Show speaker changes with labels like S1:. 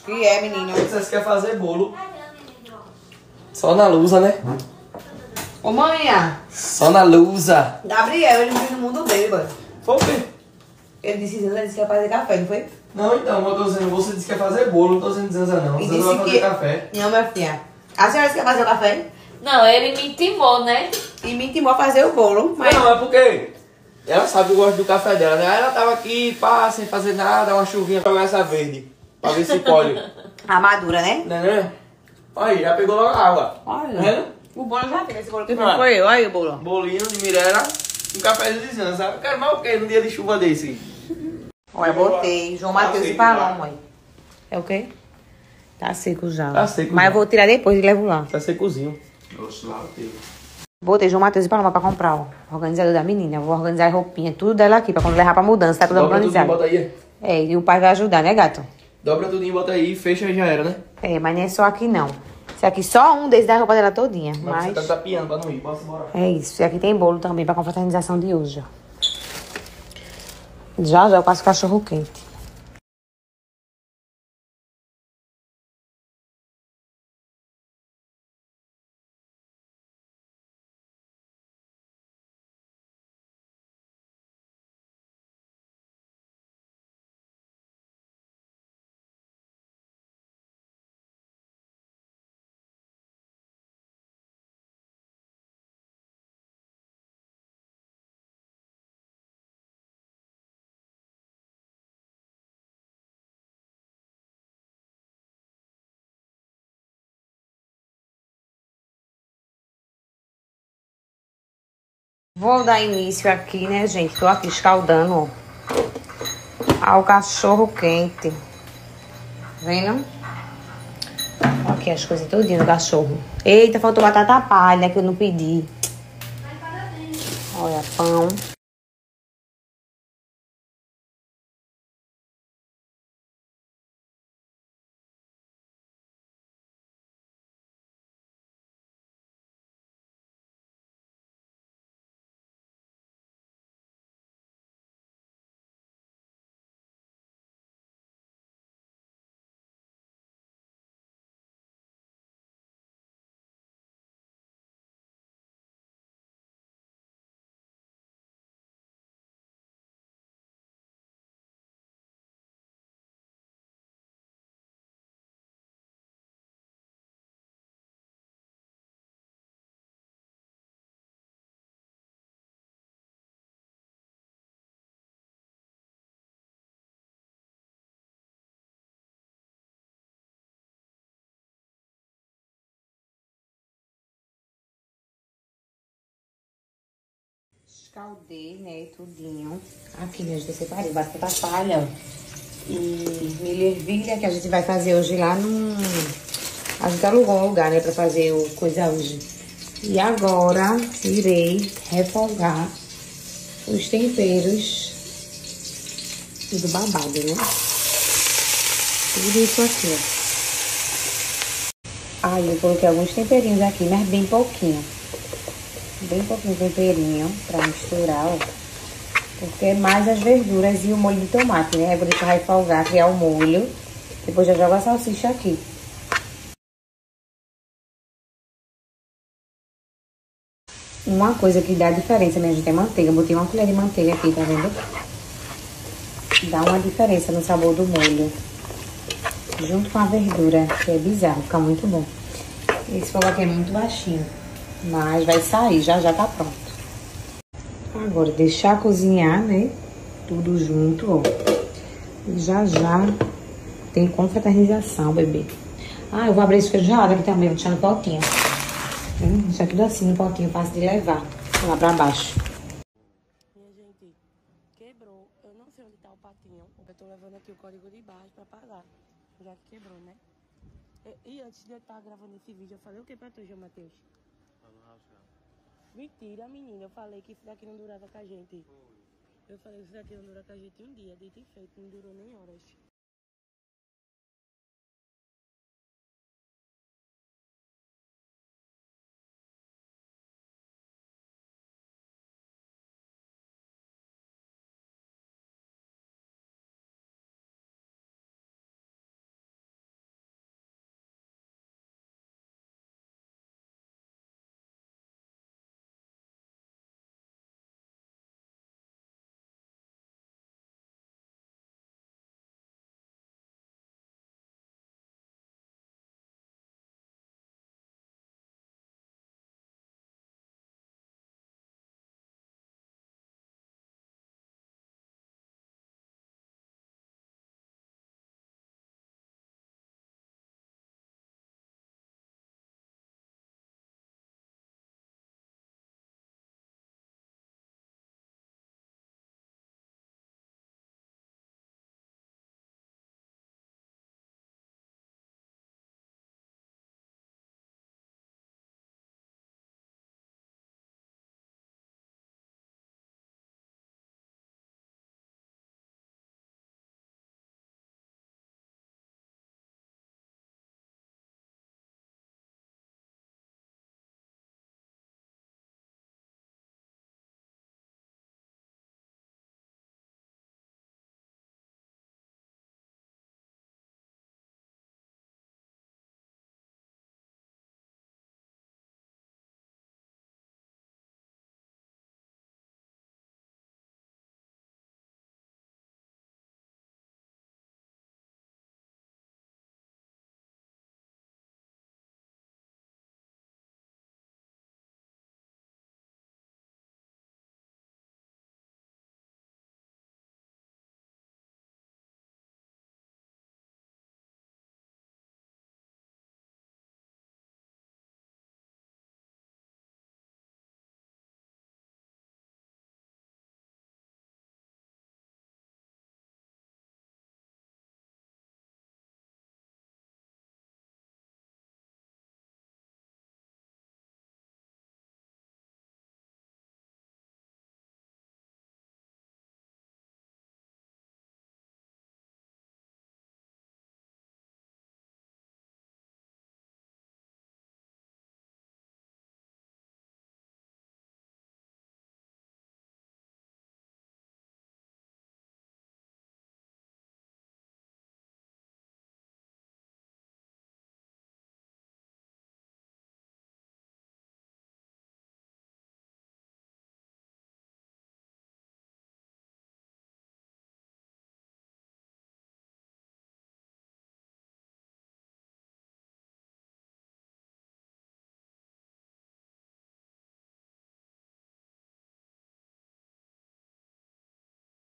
S1: Que é, menino?
S2: Vocês querem fazer bolo? Só na lusa, né?
S1: Ô, manhã.
S2: Só na lusa.
S1: Gabriel, ele vive no mundo dele, mano.
S2: Foi o quê?
S1: Ele disse que ia fazer café, não foi?
S2: Não, então, eu tô dizendo, você disse que quer fazer bolo, não tô dizendo Zanza não.
S1: E
S2: Zanza
S1: disse
S2: vai fazer
S1: que...
S2: café.
S1: Não, minha filha. A senhora disse que ia fazer o café?
S3: Não, ele me intimou, né?
S1: E me intimou a fazer o bolo, mas...
S2: Não, é porque ela sabe que eu gosto do café dela, né? Aí ela tava aqui, pá, sem fazer nada, uma chuvinha pra essa verde. Pra ver se colhe.
S1: A madura, né?
S2: Né? Aí, já pegou logo a água.
S1: Olha.
S2: Tá vendo?
S1: O bolo já tem, esse bolo que
S2: Ah.
S1: foi eu. Olha aí o bolo.
S2: Bolinho de Mirella, um cafezinho de Zanza. Eu quero mais o quê num dia de chuva desse?
S1: Olha, botei. João
S2: Tá
S1: Matheus e
S2: seco
S1: Paloma, mãe. É o quê? Tá seco já.
S2: Tá seco
S1: Mas
S2: já.
S1: eu vou tirar depois e levo lá.
S2: Tá secozinho. Oxe, lá teve.
S1: Botei João Matheus e Paloma pra comprar, ó. Organizador da menina. Eu vou organizar a roupinha, tudo dela aqui, pra quando levar pra mudança, tá tudo
S2: Dobra tudinho,
S1: organizado.
S2: bota aí.
S1: É, e o pai vai ajudar, né, gato?
S2: Dobra tudinho, bota aí, fecha e já era, né?
S1: É, mas não é só aqui, não. Esse aqui, só um desses da roupa dela todinha.
S2: Mas
S1: Mas
S2: você tá tapeando pra não ir, posso embora.
S1: é isso. E aqui tem bolo também pra confraternização de hoje, ó. Já eu passo cachorro quente. Vou dar início aqui, né, gente? Tô aqui escaldando, ó, ao cachorro quente. Vendo? Ó, aqui as coisas todinhas do cachorro. Eita, faltou batata palha que eu não pedi. Olha, pão. Escaldei, né, tudinho. Aqui, minha gente, eu separei batata palha, ó. E milho e ervilha, que a gente vai fazer hoje lá no... A gente alugou um lugar, né, pra fazer o coisa hoje. E agora, irei refogar os temperos do babado, né? Tudo isso aqui, ó. Aí eu coloquei alguns temperinhos aqui, mas bem pouquinho. Bem pouquinho temperinho pra misturar, ó. Porque é mais as verduras e o molho de tomate, né? Aí vou deixar refogar, criar o molho. Depois já jogo a salsicha aqui. Uma coisa que dá diferença, minha gente, é manteiga. Eu botei uma colher de manteiga aqui, tá vendo? Dá uma diferença no sabor do molho. Junto com a verdura, que é bizarro, fica muito bom. Esse fogo aqui é muito baixinho. Mas vai sair, já tá pronto. Agora, deixar cozinhar, né? Tudo junto, ó. E já tem confraternização, bebê. Ah, eu vou abrir esse feijão aqui também, vou deixar no potinho. Isso aqui tudo assim no potinho, fácil de levar. Lá pra baixo.
S4: Minha gente, quebrou. Eu não sei onde tá o patinho. Eu tô levando aqui o código de barras pra pagar. Já que quebrou, né? E antes de eu estar gravando esse vídeo, eu falei o que pra tu, João Matheus? Mentira, menina. Eu falei que isso daqui não durava com a gente. Eu falei que isso daqui não durava com a gente um dia. Dito e feito, não durou nem horas.